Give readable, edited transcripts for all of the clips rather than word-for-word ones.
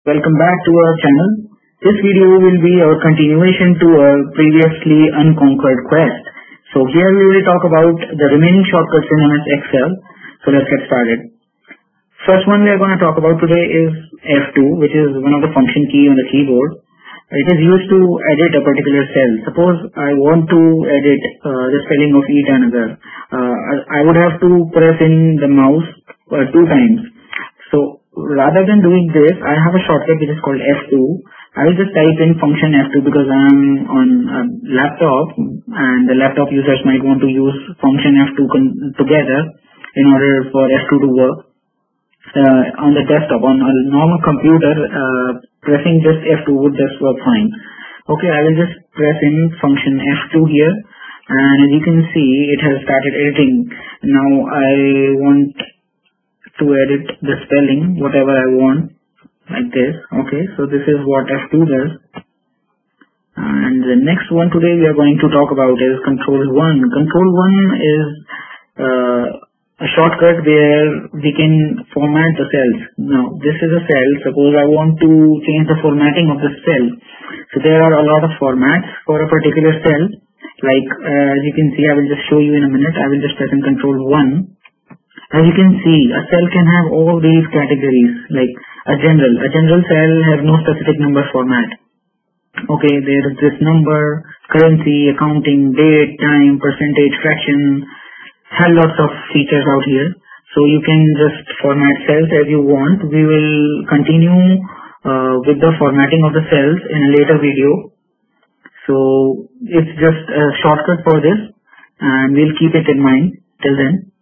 Welcome back to our channel. This video will be our continuation to our previously unconquered quest. So here we will talk about the remaining shortcuts in MS Excel. So let's get started. First one we are going to talk about today is F2, which is one of the function key on the keyboard. It is used to edit a particular cell. Suppose I want to edit the spelling of each another. I would have to press in the mouse 2 times. So rather than doing this, I have a shortcut which is called F2. I will just type in function F2 because I am on a laptop and the laptop users might want to use function F2 together in order for F2 to work. On the desktop, on a normal computer, pressing just F2 would just work fine. Okay, I will just press in function F2 here, and as you can see, it has started editing. Now I want to edit the spelling, whatever I want, like this. Okay, so this is what F2 does. And the next one today we are going to talk about is Control 1. Control 1 is a shortcut where we can format the cells. Now this is a cell. Suppose I want to change the formatting of the cell. So there are a lot of formats for a particular cell. Like as you can see, I will just show you in a minute. I will just press in Control 1. As you can see, a cell can have all these categories, like a general cell has no specific number format. Okay, there is this number, currency, accounting, date, time, percentage, fraction, have lots of features out here. So you can just format cells as you want. We will continue with the formatting of the cells in a later video. So it's just a shortcut for this and we'll keep it in mind till then.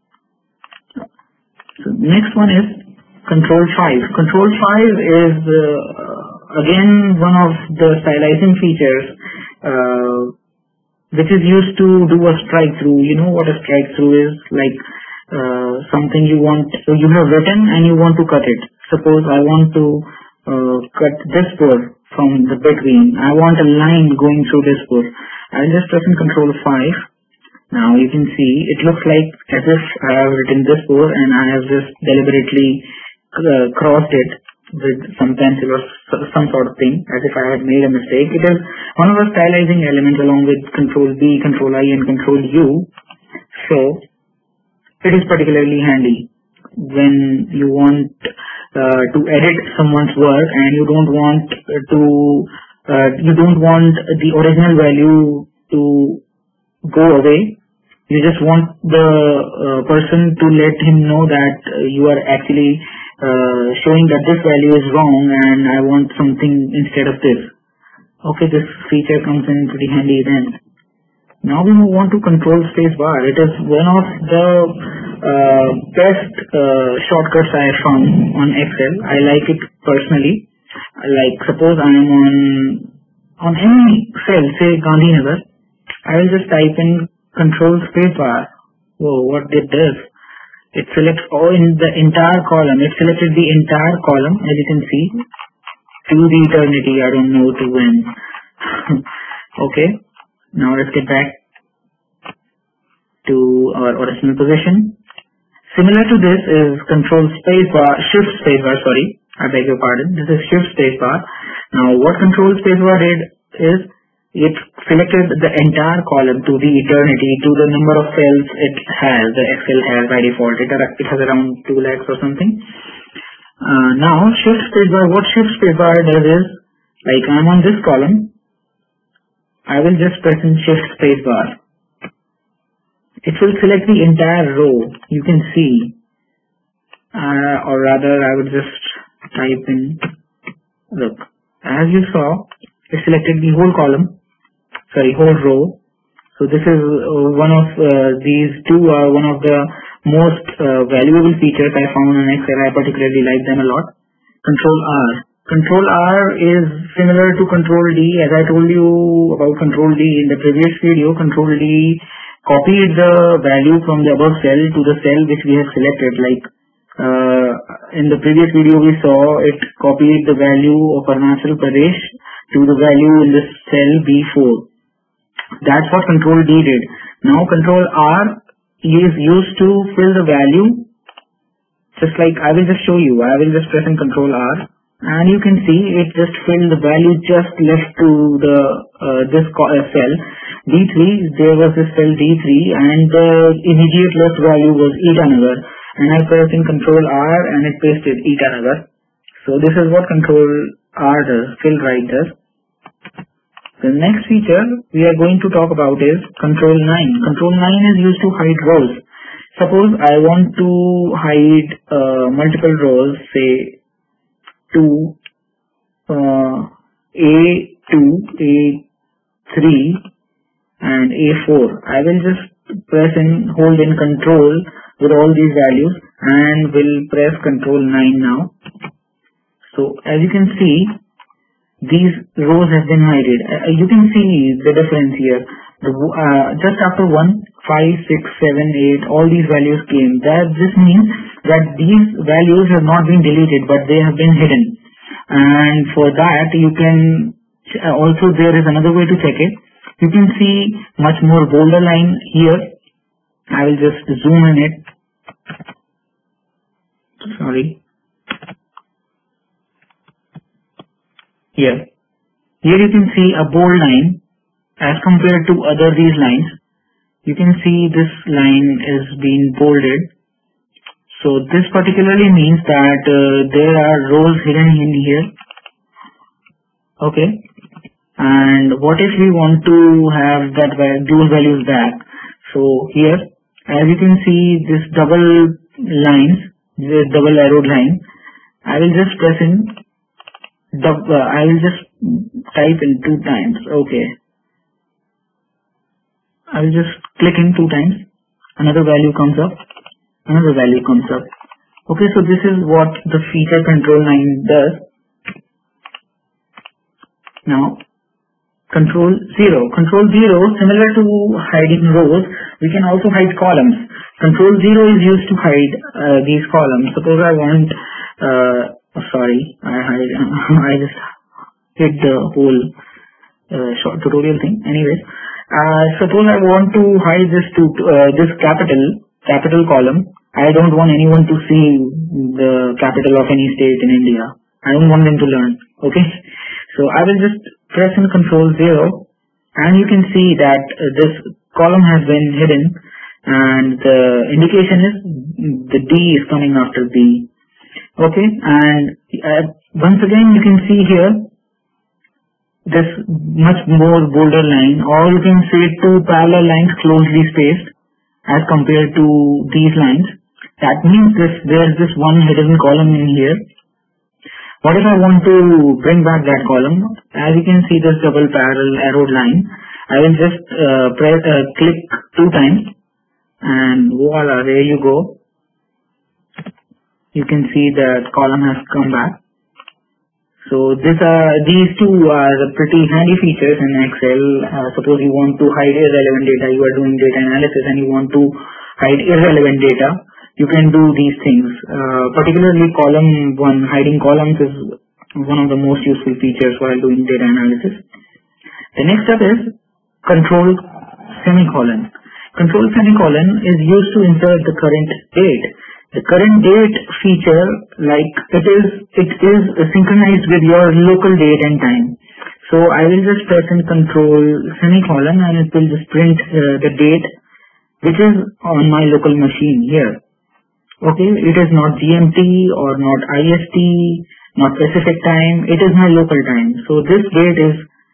So next one is Control 5. Control 5 is again one of the stylizing features which is used to do a strike through. You know what a strike through is? Like something you have written and you want to cut it. Suppose I want to cut this word from the between. I want a line going through this word. I'll just press in Control 5. Now you can see it looks like as if I have written this word and I have just deliberately crossed it with some pencil or some sort of thing, as if I had made a mistake. It is one of the stylizing elements along with Control B, Control I and Control U. So it is particularly handy when you want to edit someone's work and you don't want the original value to go away. You just want the person to let him know that you are actually showing that this value is wrong and I want something instead of this. Okay, this feature comes in pretty handy then. Now we move on to Control Spacebar. It is one of the best shortcuts I have found on Excel. I like it personally. Like suppose I am on any cell, say Gandhinagar, I will just type in Control Spacebar. Whoa, what did this? It selects all in the entire column. It selected the entire column, as you can see, to the eternity. I don't know to when. Okay, now let's get back to our original position. Similar to this is Shift Spacebar, sorry. I beg your pardon. This is Shift Spacebar. Now what Control Spacebar did is it selected the entire column to the eternity, to the number of cells it has, the Excel has by default. It has around 2 lakhs or something. Now Shift Spacebar, what Shift Spacebar does is, like I'm on this column, I will just press in Shift Spacebar. It will select the entire row, you can see. Or rather I would just type in, look, as you saw, it selected the whole column. Whole row. So this is one of these two are one of the most valuable features I found on Excel. I particularly like them a lot. Control R. Control R is similar to Control D. As I told you about Control D in the previous video, Control D copied the value from the above cell to the cell which we have selected. Like in the previous video we saw it copied the value of Arunachal Pradesh to the value in the cell B4. That's what Control D did. Now Control R is used to fill the value. Just like I will just show you. I will just press in Control R. and you can see it just filled the value just left to the cell D3. There was this cell D3 and the immediate left value was Itanagar, and I pressed in Control R and it pasted Itanagar. So this is what Control R does, fill right does. The next feature we are going to talk about is Control 9. Control 9 is used to hide rows. Suppose I want to hide multiple rows, say A2, A3 and A4. I will just press and hold in Control with all these values and will press Control 9 now. So as you can see, these rows have been hidden. You can see the difference here. Just after 1, 5, 6, 7, 8, all these values came. This means that these values have not been deleted, but they have been hidden. And for that, you can also, there is another way to check it. You can see much more bolder line here. I will just zoom in it. Sorry. Here you can see a bold line as compared to these lines. You can see this line is being bolded. So this particularly means that there are rows hidden in here. Okay. And what if we want to have that dual values back? So here, as you can see, this double lines, this double arrowed line, I will just press in. I will just type in 2 times. Okay. I will just click in 2 times. Another value comes up. Another value comes up. Okay, so this is what the feature Control 9 does. Now, Control 0. Control 0, similar to hiding rows, we can also hide columns. Control 0 is used to hide these columns. Suppose I want sorry, I just hit the whole short tutorial thing. Anyways, suppose I want to hide this capital column. I don't want anyone to see the capital of any state in India. I don't want them to learn. Okay, so I will just press in Control 0, and you can see that this column has been hidden, and the indication is the D is coming after B. Okay, and once again you can see here this much more bolder line, or you can say 2 parallel lines closely spaced as compared to these lines. That means there's this one hidden column in here. What if I want to bring back that column? As you can see, this double parallel arrowed line. I will just click 2 times, and voila, there you go. You can see that column has come back. So these two are pretty handy features in Excel. Suppose you want to hide irrelevant data, you are doing data analysis and you want to hide irrelevant data, you can do these things. Particularly column 1, hiding columns is one of the most useful features while doing data analysis. The next step is control semicolon. Control semicolon is used to insert the current date. The current date feature, like it is synchronized with your local date and time. So I will just press in Control semicolon and it will just print the date which is on my local machine here. Okay, it is not GMT or not IST, not Pacific time. It is my local time. So this date is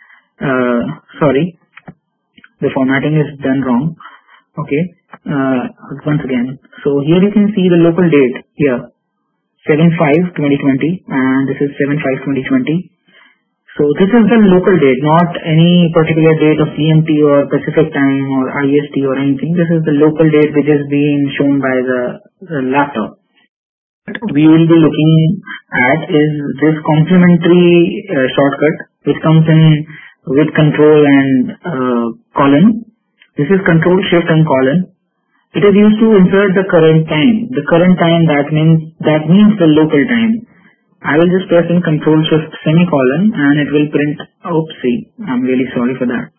sorry, the formatting is done wrong. Okay, once again. So here you can see the local date here, 7/5/2020, and this is 7/5/2020. So this is the local date, not any particular date of GMT or Pacific time or IST or anything. This is the local date which is being shown by the laptop. What we will be looking at is this complementary shortcut which comes in with Control and colon. This is Control Shift and colon. It is used to insert the current time. The current time, that means the local time. I will just press in Control Shift semicolon and it will print. Oopsie, I'm really sorry for that.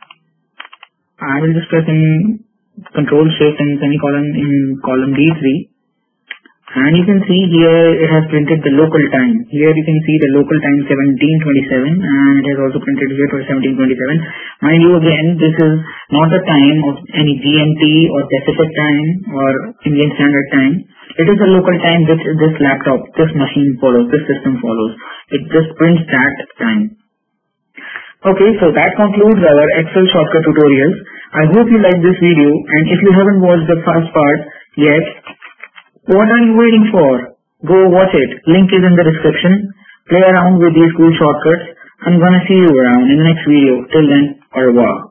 I will just press in Control Shift and semicolon in column D3 And you can see here it has printed the local time. Here you can see the local time 1727, and it has also printed here for 1727. Mind you, again, this is not the time of any GMT or Pacific time or Indian Standard Time. It is a local time which this laptop, this machine follows, this system follows. It just prints that time. Okay, so that concludes our Excel shortcut tutorials. I hope you liked this video, and if you haven't watched the first part yet, what are you waiting for? Go watch it. Link is in the description. Play around with these cool shortcuts. I'm gonna see you around in the next video. Till then, au revoir.